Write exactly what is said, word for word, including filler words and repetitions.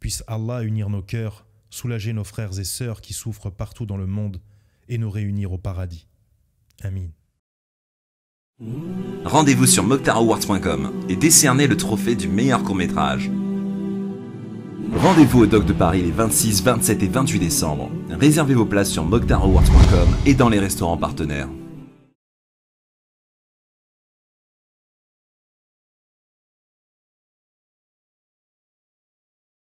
puisse Allah unir nos cœurs, soulager nos frères et sœurs qui souffrent partout dans le monde et nous réunir au paradis. Amin. Rendez-vous sur mokhtar awards point com et décernez le trophée du meilleur court-métrage. Rendez-vous au Dock de Paris les vingt-six, vingt-sept et vingt-huit décembre. Réservez vos places sur mokhtar awards point com et dans les restaurants partenaires.